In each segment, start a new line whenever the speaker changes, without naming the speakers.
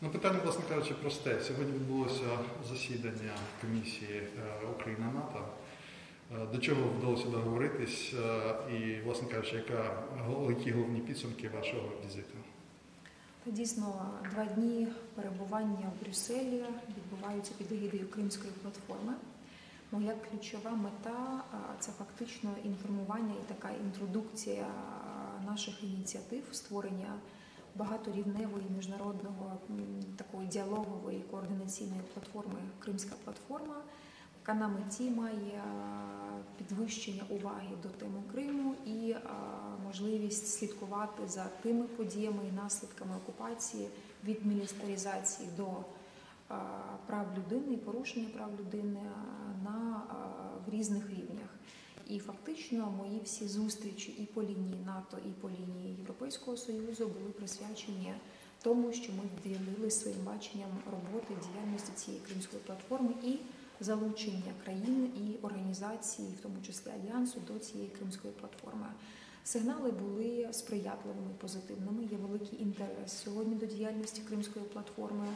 Ну, питання, власне кажучи, просте. Сьогодні відбулося засідання комісії Україна-НАТО. До чого вдалося договоритись і, власне кажучи, які головні підсумки вашого візиту?
Дійсно, 2 дні перебування в Брюсселі відбуваються під егідою Кримської платформи. Моя ключова мета – це фактично інформування і така інтродукція наших ініціатив, створення багаторівневої міжнародного такої діалогової координаційної платформи «Кримська платформа», яка на меті має підвищення уваги до теми Криму і можливість слідкувати за тими подіями і наслідками окупації від мілітаризації до прав людини і порушення прав людини в різних рівнях. І фактично мої всі зустрічі і по лінії НАТО, і по лінії Європейського Союзу були присвячені тому, що ми вділили своїм баченням роботи, діяльності цієї Кримської платформи і залучення країн і організацій, в тому числі Альянсу, до цієї Кримської платформи. Сигнали були сприятливими, позитивними. Є великий інтерес сьогодні до діяльності Кримської платформи.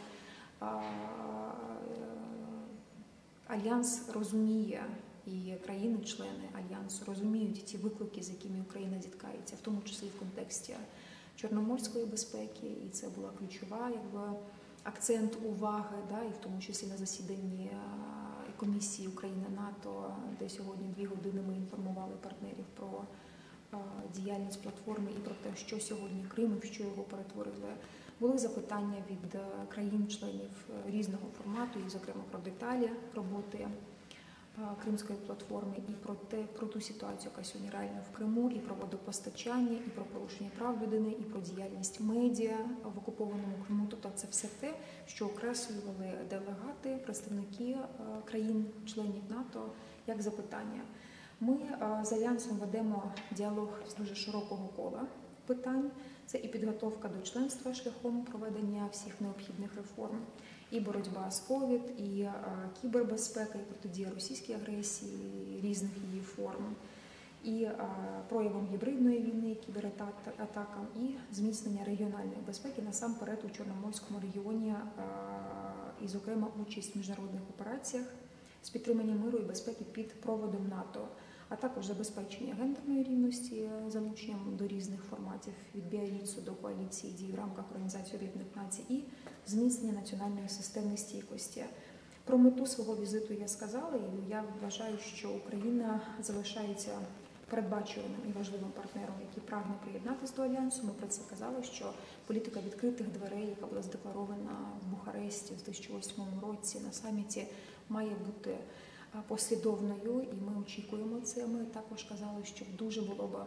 Альянс розуміє, і країни-члени Альянсу розуміють ті виклики, з якими Україна зіткається, в тому числі в контексті чорноморської безпеки, і це була ключова акцент уваги, і в тому числі на засіданні комісії Україна-НАТО, де сьогодні 2 години ми інформували партнерів про діяльність платформи і про те, що сьогодні Крим і в що його перетворили. Були запитання від країн-членів різного формату, і, зокрема, про деталі роботи Кримської платформи, і про ту ситуацію, яка сьогодні реальна в Криму, і про водопостачання, і про порушення прав людини, і про діяльність медіа в окупованому Криму. Тобто це все те, що окреслювали делегати, представники країн-членів НАТО, як запитання. Ми з Альянсом ведемо діалог з дуже широкого кола питань. Це і підготовка до членства шляхом проведення всіх необхідних реформ, і боротьба з ковід, і кібербезпека, і протидія російській агресії, різних її форм, і проявом гібридної війни, кібератакам, і зміцнення регіональної безпеки, насамперед у Чорноморському регіоні, і, зокрема, участь в міжнародних операціях з підтримання миру і безпеки під проводом НАТО, а також забезпечення гендерної рівності залученням до різних форматів від Біарріцу до коаліції дій в рамках Організації Об'єднаних Націй і зміцнення національної системи стійкості. Про мету свого візиту я сказала, і я вважаю, що Україна залишається передбачуваним і важливим партнером, який прагне приєднатися до Альянсу. Ми про це казали, що політика відкритих дверей, яка була задекларована в Бухаресті в 2008 році на саміті, має бути послідовною, і ми очікуємо це. Ми також казали, що дуже було б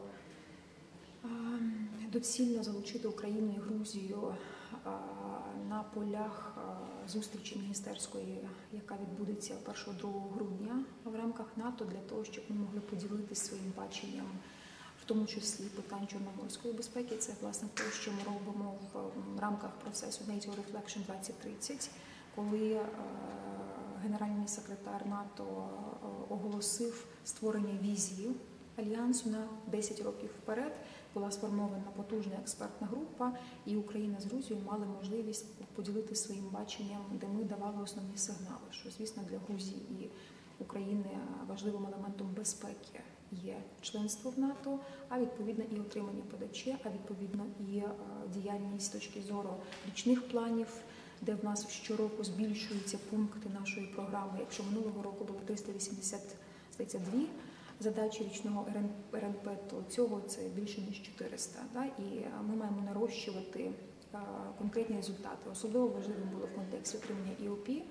доцільно залучити Україну і Грузію на полях зустрічі міністерської, яка відбудеться 1-2 грудня в рамках НАТО, для того, щоб ми могли поділитися своїм баченням, в тому числі питань чорноморської безпеки. Це, власне, те, що ми робимо в рамках процесу NATO Reflection 2030, коли генеральний секретар НАТО оголосив створення візії Альянсу на 10 років вперед. Була сформована потужна експертна група, і Україна з Грузією мали можливість поділитися своїм баченням, де ми давали основні сигнали, що, звісно, для Грузії і України важливим елементом безпеки є членство в НАТО, а відповідно і отримання ПДЧ, а відповідно і діяльність з точки зору річних планів, де в нас щороку збільшуються пункти нашої програми. Якщо минулого року було 382 задачі річного РНП, то цього це більше ніж 400. І ми маємо нарощувати конкретні результати. Особливо важливим було в контексті отримання ІОП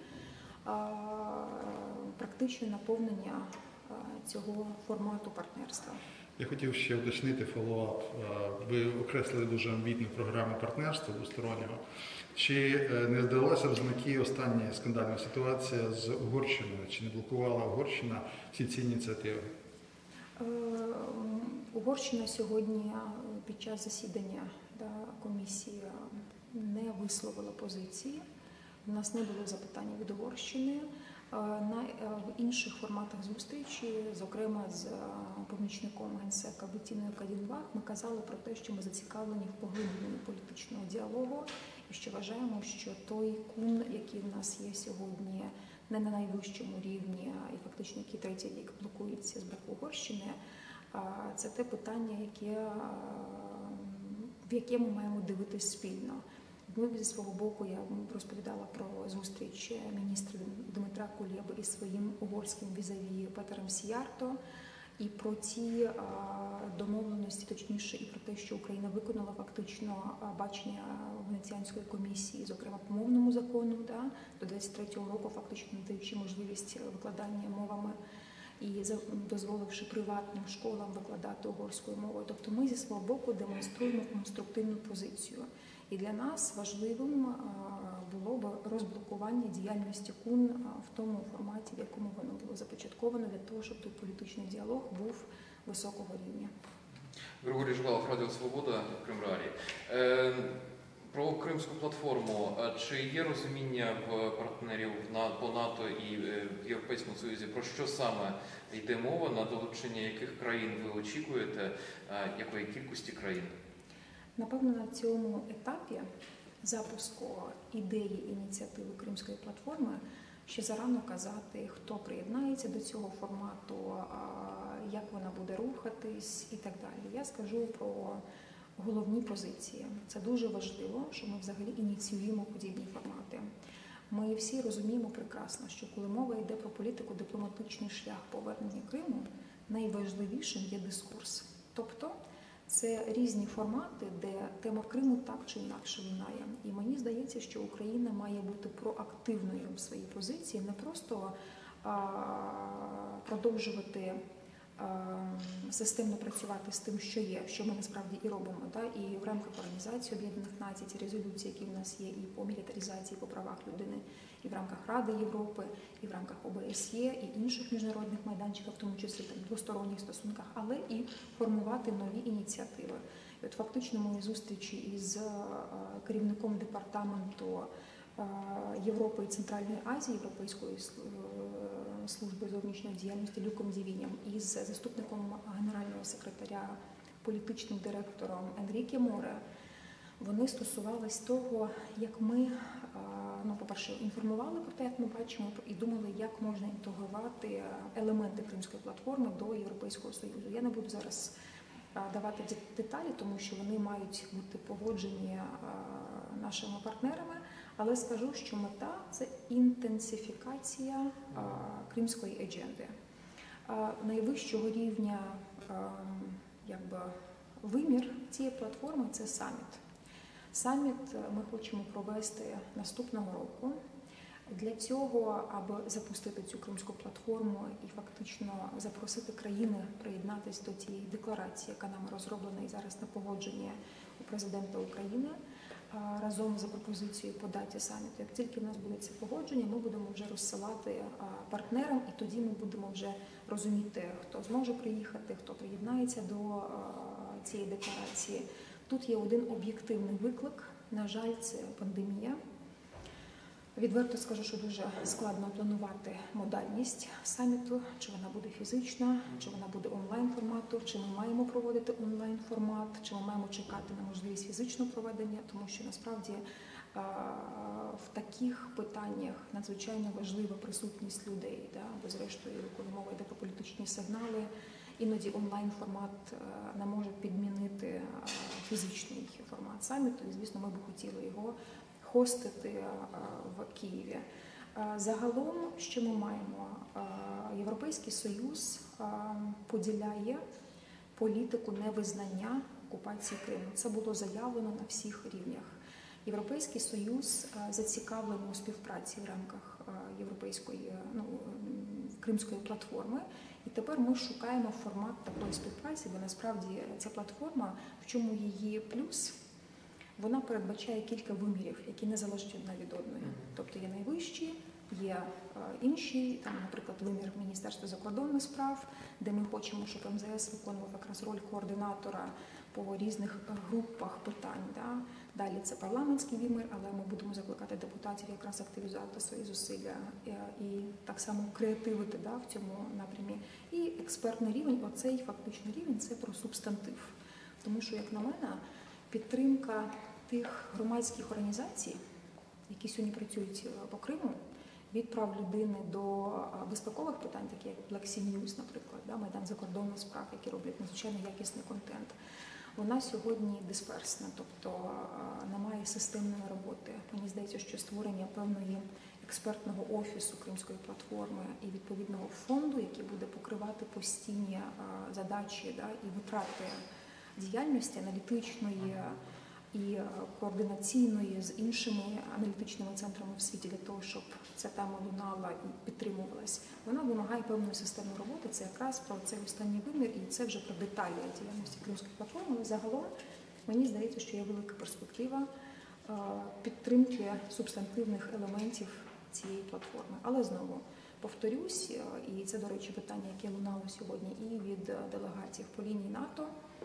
практичне наповнення цього формату партнерства.
Я хотів ще уточнити фоллоуап. Ви окреслили дуже амбітну програму партнерства двостороннього. Чи не здалася в знаки остання скандальна ситуація з Угорщиною? Чи не блокувала Угорщина всі ці ініціативи?
Угорщина сьогодні під час засідання комісії не висловила позиції. У нас не було запитання від Угорщини. В інших форматах зустрічі, зокрема з помічником Генсека Беттіною Калінбах, ми казали про те, що ми зацікавлені в поглибленні політичного діалогу що вважаємо, що той кун, який в нас є сьогодні, не на найвищому рівні, і фактично який третій рік блокується з боку Угорщини, це те питання, в яке ми маємо дивитись спільно. Ми зі свого боку, я розповідала про зустріч міністра Дмитра Кулеби із своїм угорським візаві Петером Сіярто, і про ті домовленості, точніше, і про те, що Україна виконала фактично бачення Венеціанської комісії, зокрема по мовному закону, до 23-го року, фактично надаючи можливість викладання мовами і дозволивши приватним школам викладати угорською мовою. Тобто ми зі свого боку демонструємо конструктивну позицію. І для нас важливим було б розблокування діяльності КУН в тому форматі, в якому воно було започатковано, для того, щоб той політичний діалог був високого рівня.
Григорій Жвалов, Радіо Свобода, Крим Реалії. Про Кримську платформу. Чи є розуміння в партнерів по НАТО і в Європейському Союзі, про що саме йде мова, на долучення яких країн ви очікуєте, якої кількості країн?
Напевно, на цьому етапі запуску ідеї ініціативи Кримської платформи ще зарано казати, хто приєднається до цього формату, як вона буде рухатись і так далі. Я скажу про головні позиції. Це дуже важливо, що ми взагалі ініціюємо подібні формати. Ми всі розуміємо прекрасно, що коли мова йде про політику, дипломатичний шлях повернення Криму, найважливішим є дискурс. Тобто це різні формати, де тема Криму так чи інакше лунає. І мені здається, що Україна має бути проактивною в своїй позиції, не просто продовжувати системно працювати з тим, що є, що ми насправді і робимо. І в рамках Організації Об'єднаних Націй, ці резолюції, які в нас є, і по мілітаризації, і по правах людини, і в рамках Ради Європи, і в рамках ОБСЄ, і інших міжнародних майданчиків, в тому числі в двосторонніх стосунках, але і формувати нові ініціативи. І от фактично мої зустрічі із керівником департаменту Європи і Центральної Азії, Європейської служби зовнішньої діяльності Люком Дівіням, із заступником генерального секретаря, політичним директором Енріке Море, вони стосувались того, як ми, по-перше, інформували про те, як ми бачимо, і думали, як можна інтегрувати елементи Кримської платформи до Європейського Союзу. Я не буду зараз давати деталі, тому що вони мають бути погоджені нашими партнерами, але скажу, що мета – це інтенсифікація кримської адженди. Найвищого рівня вимір цієї платформи – це саміт. Саміт ми хочемо провести наступного року. Для цього, аби запустити цю кримську платформу і фактично запросити країни приєднатися до цієї декларації, яка нами розроблена і зараз на погодженні у президента України, разом за пропозицією по даті саміту. Як тільки в нас буде це погодження, ми будемо вже розсилати партнерам, і тоді ми будемо вже розуміти, хто зможе приїхати, хто приєднається до цієї декларації. Тут є один об'єктивний виклик. На жаль, це пандемія. Відверто скажу, що дуже складно планувати модальність саміту, чи вона буде фізична, чи вона буде онлайн-формату, чи ми маємо проводити онлайн-формат, чи ми маємо чекати на можливість фізичного проведення, тому що насправді в таких питаннях надзвичайно важлива присутність людей, бо зрештою, коли мова йде про політичні сигнали, іноді онлайн-формат не може підмінити фізичний формат саміту, і, звісно, ми б хотіли його хостити в Києві. Загалом, що ми маємо? Європейський Союз поділяє політику невизнання окупації Криму. Це було заявлено на всіх рівнях. Європейський Союз зацікавлений у співпраці в рамках Кримської платформи. І тепер ми шукаємо формат такої співпраці, бо насправді ця платформа, в чому її плюс? Вона передбачає кілька вимірів, які не залежать одна від одної. Тобто є найвищі, є інші, наприклад, вимір Міністерства закордонних справ, де ми хочемо, щоб МЗС виконував якраз роль координатора по різних групах питань. Далі це парламентський вимір, але ми будемо закликати депутатів якраз активізувати свої зусилля і так само креативити в цьому напрямі. І експертний рівень, оцей фактично рівень – це про субстантив. Тому що, як на мене, підтримка тих громадських організацій, які сьогодні працюють по Криму, від прав людини до безпекових питань, такі як Black Sea News, наприклад, Майдан закордонних справ, які роблять надзвичайно якісний контент, вона сьогодні дисперсна, тобто немає системної роботи. Мені здається, що створення певної експертного офісу Кримської платформи і відповідного фонду, який буде покривати постійні задачі і витрати діяльності аналітичної і координаційної з іншими аналітичними центрами в світі для того, щоб ця тема лунала і підтримувалась, вона вимагає певної системної роботи. Це якраз про цей останній вимір, і це вже про деталі діяльності Кримської платформи. Але загалом, мені здається, що є велика перспектива підтримки субстантивних елементів цієї платформи. Але знову повторюсь, і це, до речі, питання, яке лунало сьогодні і від делегатів по лінії НАТО.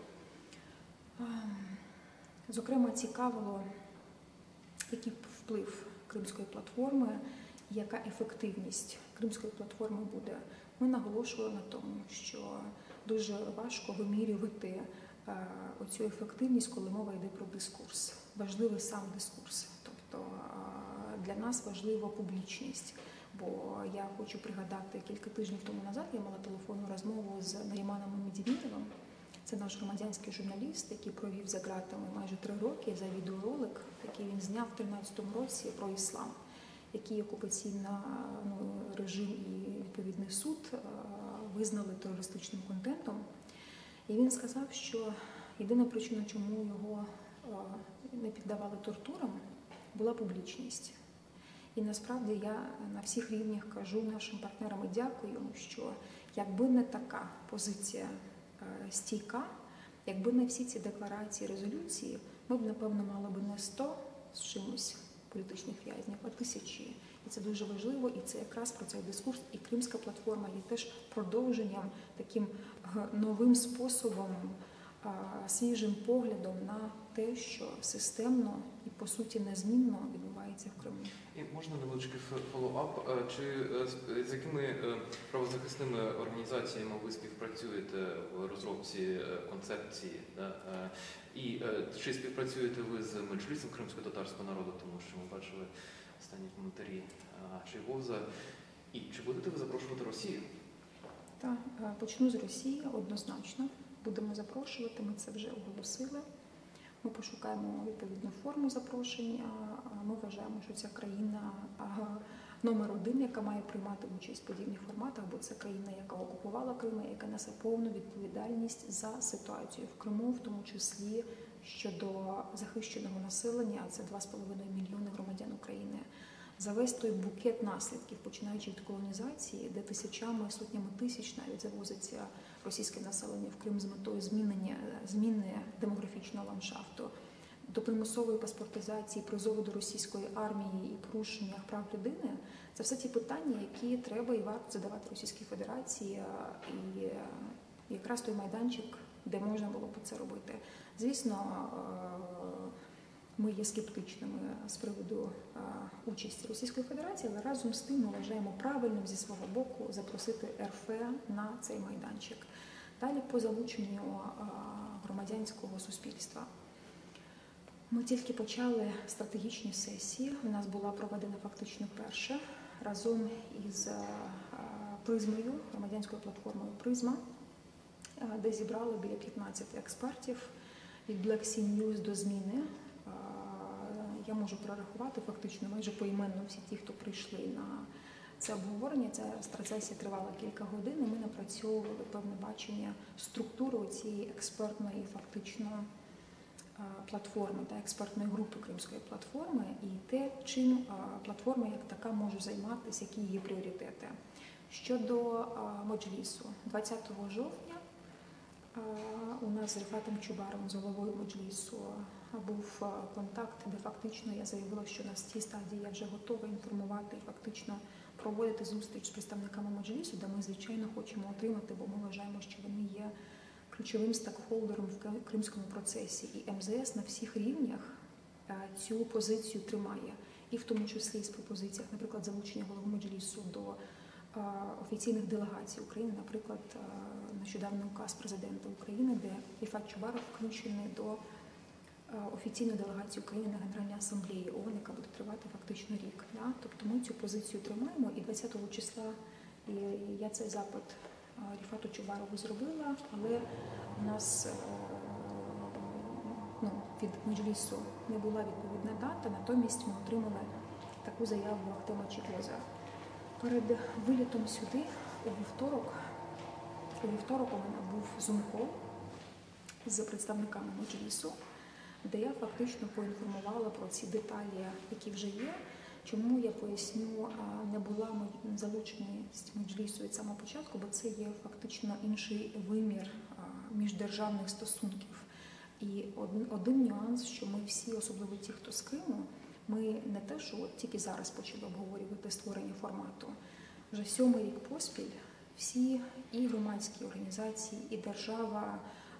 Зокрема, цікавило, який вплив Кримської платформи, яка ефективність Кримської платформи буде. Ми наголошували на тому, що дуже важко вимірювати оцю ефективність, коли мова йде про дискурс. Важливий сам дискурс. Тобто для нас важлива публічність. Бо я хочу пригадати, кілька тижнів тому назад я мала телефонну розмову з Наріманом Медівіровим. Це наш громадянський журналіст, який провів за ґратами майже 3 роки за відеоролик, який він зняв в 2013 році про іслам, який окупаційний режим і відповідний суд визнали терористичним контентом. І він сказав, що єдина причина, чому його не піддавали тортурам, була публічність. І насправді я на всіх рівнях кажу нашим партнерам і дякую, що якби не така позиція стійка, якби не всі ці декларації, резолюції, ми б, напевно, мали б не 100 з чимось політичних в'язнів, а 1000. І це дуже важливо, і це якраз про цей дискурс. І Кримська платформа є теж продовженням, таким новим способом, свіжим поглядом на те, що системно і, по суті, незмінно відбувається в Криму.
І можна невеличкий фоллоуап? Чи з якими правозахисними організаціями ви співпрацюєте в розробці концепції? І чи співпрацюєте ви з Меджлісом кримсько-татарського народу, тому що ми бачили останні коментарі Чайгоза. І чи будете ви запрошувати Росію?
Так, почну з Росії однозначно. Будемо запрошувати, ми це вже оголосили. Ми пошукаємо відповідну форму запрошення. Ми вважаємо, що ця країна номер 1, яка має приймати участь в подібних форматах, бо це країна, яка окупувала Крим, яка несе повну відповідальність за ситуацію в Криму, в тому числі щодо захищеного населення, а це 2,5 мільйони громадян України. За весь той букет наслідків, починаючи від колонізації, де тисячами, сотнями тисяч навіть завозиться російське населення в Крим з метою зміни демографічного ландшафту, до примусової паспортизації, призову до російської армії і порушення прав людини, це все ті питання, які треба і варто задавати Російській Федерації, і якраз той майданчик, де можна було б це робити. Звісно, ми є скептичними з приводу участі Російської Федерації, але разом з тим ми вважаємо правильним зі свого боку запросити РФ на цей майданчик. Далі по залученню громадянського суспільства. Ми тільки почали стратегічні сесії, у нас була проведена фактично перша, разом із Призмою, громадянською платформою Призма, де зібрали біля 15 експертів від Black Sea News до зміни. Я можу прорахувати фактично майже поіменно всі ті, хто прийшли на це обговорення. Ця сесія тривала кілька годин, і ми напрацьовували певне бачення структури цієї експертної фактично платформи та експертної групи Кримської платформи і те, чим платформа як така може займатися, які її пріоритети. Щодо Меджлісу, 20 жовтня у нас з Рифатом Чубаровим, з головою Меджлісу, був контакт, де фактично я заявила, що на цій стадії я вже готова інформувати і фактично проводити зустріч з представниками Меджлісу, де ми, звичайно, хочемо отримати, бо ми вважаємо, що вони є ключовим стейкхолдером в кримському процесі. І МЗС на всіх рівнях цю позицію тримає. І в тому числі з пропозиціях, наприклад, залучення голови Меджлісу до офіційних делегацій України, наприклад, нещодавний указ президента України, де Рифат Чубаров включений до офіційну делегацію України на Генеральній асамблеї ООН, яка буде тривати фактично рік. Да? Тобто ми цю позицію тримаємо, і 20 числа я цей запит Ріфату Чубарову зробила, але у нас від Меджлісу не була відповідна дата, натомість ми отримали таку заяву Ахтема Чіклоза. Перед вилітом сюди у вівторок у мене був зум-кол з представниками Меджлісу, де я фактично поінформувала про ці деталі, які вже є. Чому, я поясню, не була залученість Меджлісу від самого початку, бо це є фактично інший вимір міждержавних стосунків. І один нюанс, що ми всі, особливо ті, хто з Криму, ми не те, що от тільки зараз почали обговорювати створення формату. Вже 7-й рік поспіль всі і громадські організації, і держава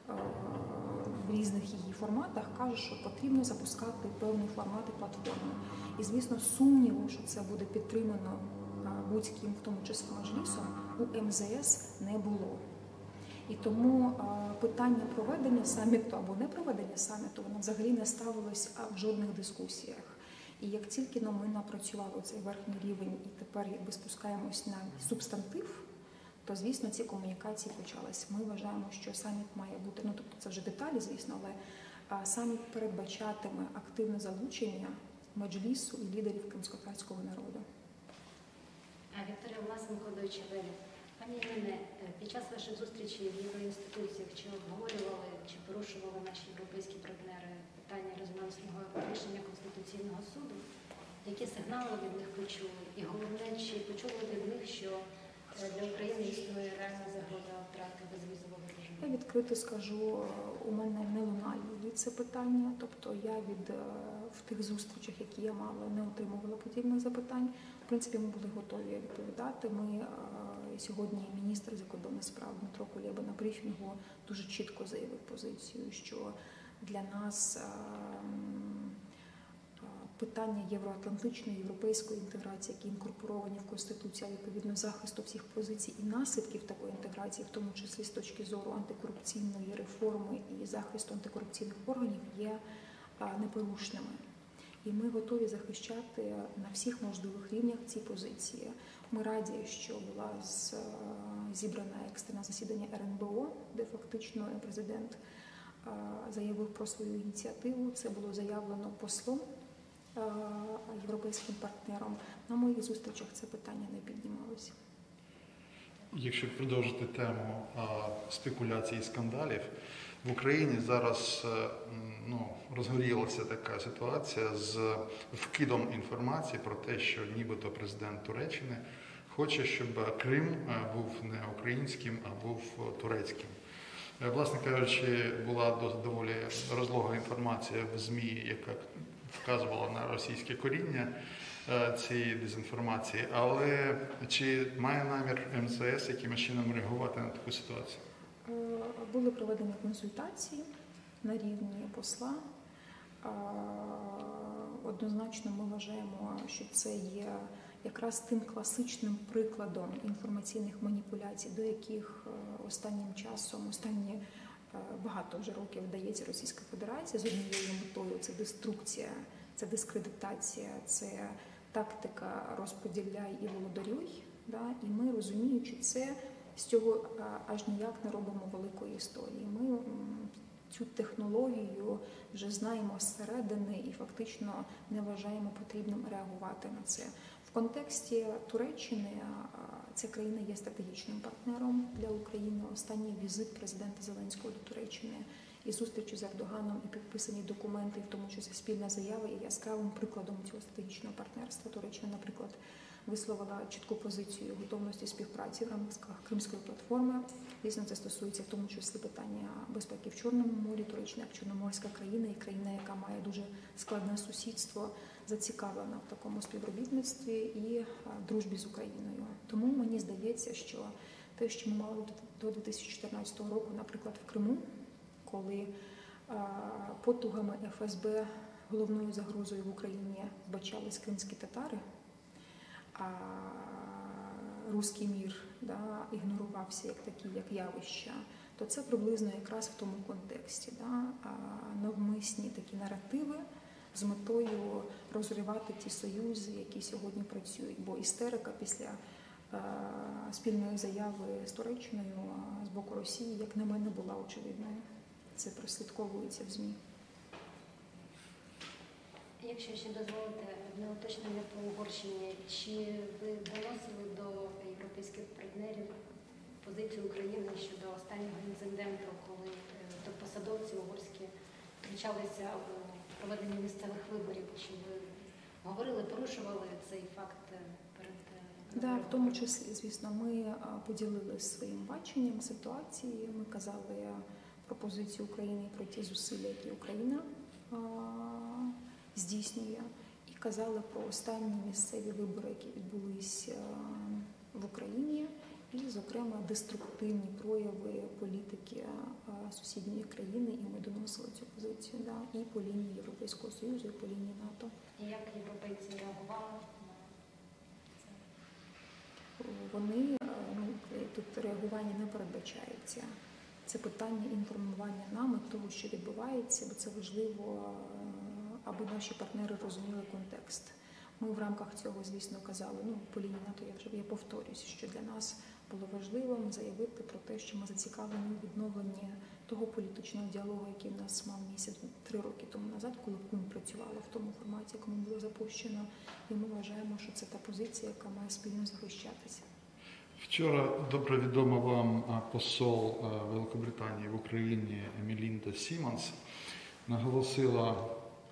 в різних її форматах кажуть, що потрібно запускати певний формат і платформу. І, звісно, сумніву, що це буде підтримано будь-ким, в тому числі Меджлісом, у МЗС не було. І тому питання проведення саміту або не проведення саміту, воно взагалі не ставилось в жодних дискусіях. І як тільки ми напрацювали цей верхній рівень і тепер якби спускаємось на субстантив, то, звісно, ці комунікації почались. Ми вважаємо, що саміт має бути, тобто це вже деталі, звісно, але саміт передбачатиме активне залучення Меджлісу і лідерів кримськотатарського народу.
Вікторія Власенко, Deutsche Welle. Пані Ірине, під час ваших зустрічей в євроінституціях чи обговорювали, чи порушували наші європейські партнери питання резонансного рішення Конституційного суду? Які сигнали від них почули? І головне, чи почули від них, що для України існує реальна загроза втрати безвізового режиму?
Я відкрито скажу, у мене не лунає це питання, тобто я в тих зустрічах, які я мала, не отримувала подібних запитань. В принципі, ми були готові відповідати. Сьогодні міністр закордонних справ Дмитро Кулеба на брифінгу дуже чітко заявив позицію, що для нас питання євроатлантичної, європейської інтеграції, які інкорпоровані в Конституцію, відповідно захисту всіх позицій і наслідків такої інтеграції, в тому числі з точки зору антикорупційної реформи і захисту антикорупційних органів, є непорушними. І ми готові захищати на всіх можливих рівнях ці позиції. Ми раді, що була зібрана екстрене засідання РНБО, де фактично президент заявив про свою ініціативу. Це було заявлено послом європейським партнерам. На моїх зустрічах це питання не піднімалося.
Якщо продовжити тему спекуляцій і скандалів, в Україні зараз розгорілася така ситуація з вкидом інформації про те, що нібито президент Туреччини хоче, щоб Крим був не українським, а був турецьким. Власне кажучи, була доволі розлога інформація в ЗМІ, яка вказувала на російське коріння цієї дезінформації, але чи має намір МЗС якимось чином реагувати на таку ситуацію?
Були проведені консультації на рівні посла. Однозначно ми вважаємо, що це є якраз тим класичним прикладом інформаційних маніпуляцій, до яких останнім часом, останні багато вже років вдається Російська Федерація з однією метою – це деструкція, це дискредитація, це тактика розподіляй і володарюй. Да? І ми, розуміючи це, з цього аж ніяк не робимо великої історії. Ми цю технологію вже знаємо зсередини і фактично не вважаємо потрібним реагувати на це. В контексті Туреччини ця країна є стратегічним партнером для України. Останній візит президента Зеленського до Туреччини і зустрічі з Ердоганом, і підписані документи, в тому числі спільна заява, є яскравим прикладом цього стратегічного партнерства. Туреччина, наприклад, висловила чітку позицію готовності співпраці в рамках Кримської платформи. Звісно, це стосується в тому числі питання безпеки в Чорному морі. Туреччина як чорноморська країна і країна, яка має дуже складне сусідство, зацікавлена в такому співробітництві і дружбі з Україною. Тому мені здається, що те, що ми мали до 2014 року, наприклад, в Криму, коли потугами ФСБ головною загрозою в Україні вбачались кримські татари, а руський мір ігнорувався як такі, як явища, то це приблизно якраз в тому контексті. Да? Навмисні такі наративи з метою розривати ті союзи, які сьогодні працюють. Бо істерика після спільної заяви з Туреччиною з боку Росії, як на мене, була очевидною. Це прослідковується в ЗМІ.
Якщо ще дозволите одне уточнення по Угорщині, чи ви доносили до європейських партнерів позицію України щодо останнього інциденту, коли посадовці угорські втручалися у проведення місцевих виборів? Чи ви говорили, порушували цей факт перед
Да, в тому числі, звісно, ми поділили своїм баченням ситуації. Ми казали про позицію України і про ті зусилля, які Україна здійснює, і казали про останні місцеві вибори, які відбулись в Україні, і, зокрема, деструктивні прояви політики сусідньої країни, і ми доносили цю позицію, да, і по лінії Європейського Союзу, і по лінії НАТО.
І як європейці реагували на це?
Вони, тут реагування не передбачається. Це питання інформування нами того, що відбувається, бо це важливо, аби наші партнери розуміли контекст. Ми в рамках цього, звісно, казали, по лінії НАТО я повторюсь, що для нас було важливим заявити про те, що ми зацікавлені у відновленні того політичного діалогу, який в нас мав місяць 3 роки тому назад, коли КУН працювала в тому форматі, якому було запущено, і ми вважаємо, що це та позиція, яка має спільно захищатися.
Вчора добре відома вам посол Великобританії в Україні Мелінда Сімонс наголосила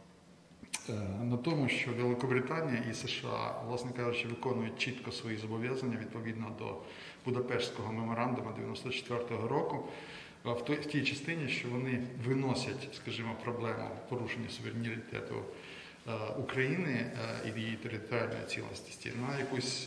на тому, що Великобританія і США, власне кажучи, виконують чітко свої зобов'язання відповідно до Будапештського меморандуму 1994 року, в тій частині, що вони виносять, скажімо, проблему порушення суверенітету України і її територіальної цілісності на якусь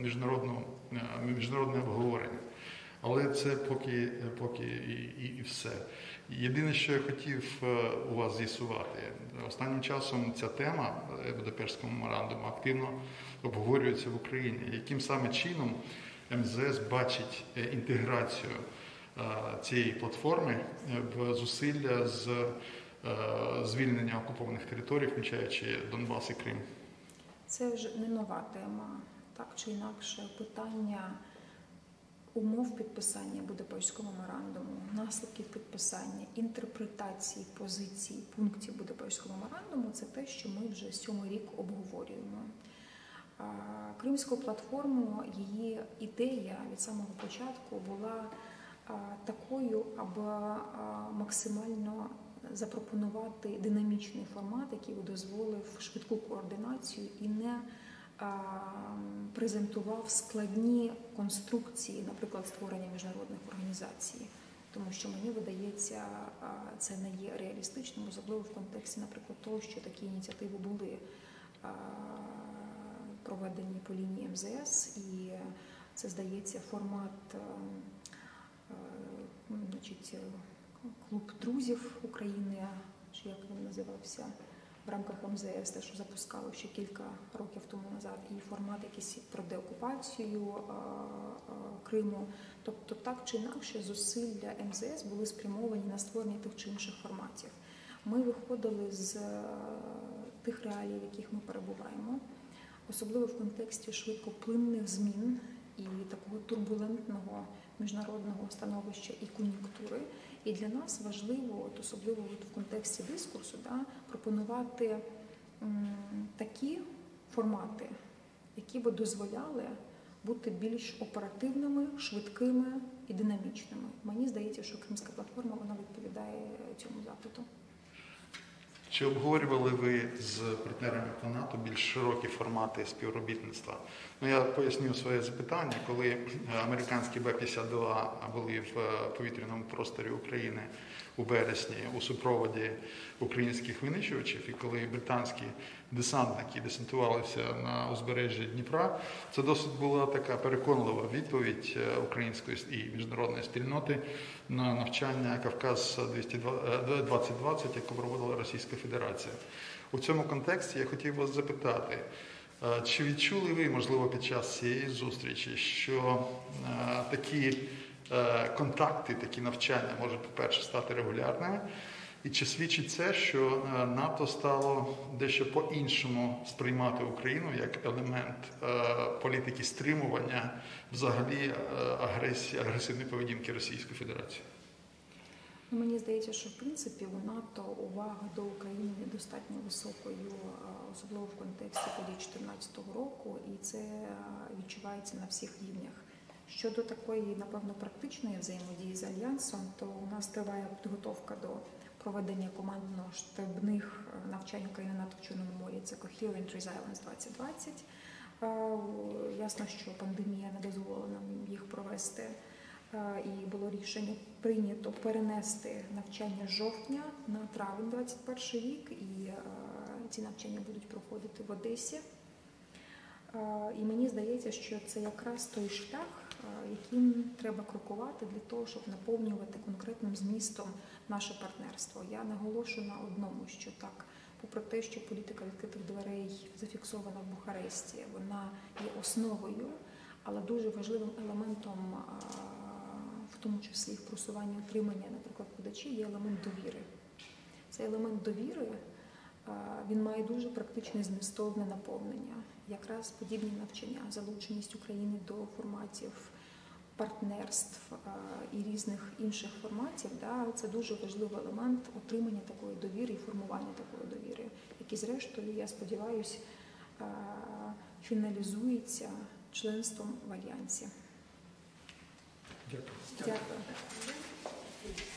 міжнародне обговорення. Але це поки і все. Єдине, що я хотів у вас з'ясувати, останнім часом ця тема Будапештського меморандуму активно обговорюється в Україні. Яким саме чином МЗС бачить інтеграцію цієї платформи в зусилля з звільнення окупованих територій, включаючи Донбас і Крим?
Це вже не нова тема. Так чи інакше, питання умов підписання Будапештського меморандуму, наслідків підписання, інтерпретації позицій пунктів Будапештського меморандуму – це те, що ми вже 7-й рік обговорюємо. Кримську платформу, її ідея від самого початку була такою, аби максимально запропонувати динамічний формат, який би дозволив швидку координацію і не презентував складні конструкції, наприклад, створення міжнародних організацій. Тому що, мені видається, це не є реалістичним, особливо в контексті, наприклад, того, що такі ініціативи були проведені по лінії МЗС, і це, здається, формат клуб друзів України, чи як він називався, в рамках МЗС, те, що запускали ще кілька років тому назад, і формат якийсь про деокупацію Криму. Тобто, так чи інакше, зусилля МЗС були спрямовані на створення тих чи інших форматів. Ми виходили з тих реалій, в яких ми перебуваємо, особливо в контексті швидкоплинних змін і такого турбулентного міжнародного становища і кон'юнктури. І для нас важливо, особливо в контексті дискурсу, пропонувати такі формати, які би дозволяли бути більш оперативними, швидкими і динамічними. Мені здається, що Кримська платформа, вона відповідає цьому запиту.
Чи обговорювали ви з партнерами по НАТО більш широкі формати співробітництва? Я поясню своє запитання. Коли американські Б-52 були в повітряному просторі України у вересні у супроводі українських винищувачів, і коли британські десантники десантувалися на узбережжі Дніпра, це досить була така переконлива відповідь української і міжнародної спільноти на навчання Кавказ 2020, яке проводила Російська Федерація. У цьому контексті я хотів вас запитати, чи відчули ви, можливо, під час цієї зустрічі, що такі контакти, такі навчання можуть, по-перше, стати регулярними? І чи свідчить це, що НАТО стало дещо по-іншому сприймати Україну як елемент політики стримування взагалі агресивної поведінки Російської Федерації?
Мені здається, що в принципі у НАТО увага до України недостатньо високою, особливо в контексті подій 2014 року, і це відчувається на всіх рівнях. Щодо такої, напевно, практичної взаємодії з Альянсом, то у нас триває підготовка до проведення командно-штабних навчань України НАТО в Чорному морі. Це Coherent Resilience 2020. Ясно, що пандемія не дозволила нам їх провести. І було рішення прийнято перенести навчання з жовтня на травень 2021 рік, і ці навчання будуть проходити в Одесі. І мені здається, що це якраз той шлях, яким треба крокувати для того, щоб наповнювати конкретним змістом наше партнерство. Я наголошую на одному, що так, попри те, що політика відкритих дверей зафіксована в Бухаресті, вона є основою, але дуже важливим елементом, в тому числі в просуванні отримання, наприклад, подачі, є елемент довіри. Цей елемент довіри, він має дуже практичне змістовне наповнення. Якраз подібні навчання, залученість України до форматів партнерств і різних інших форматів, це дуже важливий елемент отримання такої довіри і формування такої довіри, який, зрештою, я сподіваюся, фіналізується членством в Альянсі.
Дякую.
Дякую.